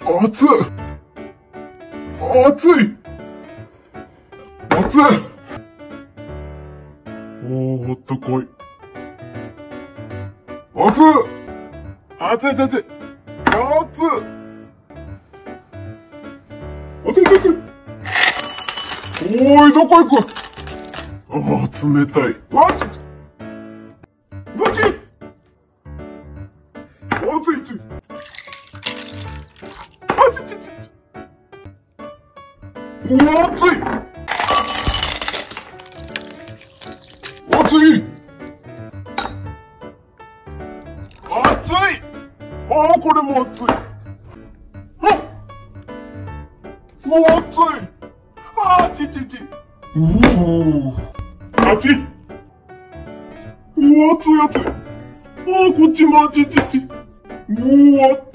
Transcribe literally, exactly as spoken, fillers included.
熱い熱い熱い。おー、あったかい。熱い熱い熱い熱い。熱い熱い熱い。おーい、どこ行く。あー、冷たい。わちわち熱い熱い。あちちちち。おー、熱い熱い熱い。ああ、これも熱い。あもう熱い。ああ、ちちち。おお。熱い。おお、熱い熱い。ああ、こっちも熱いちち。おお、熱い。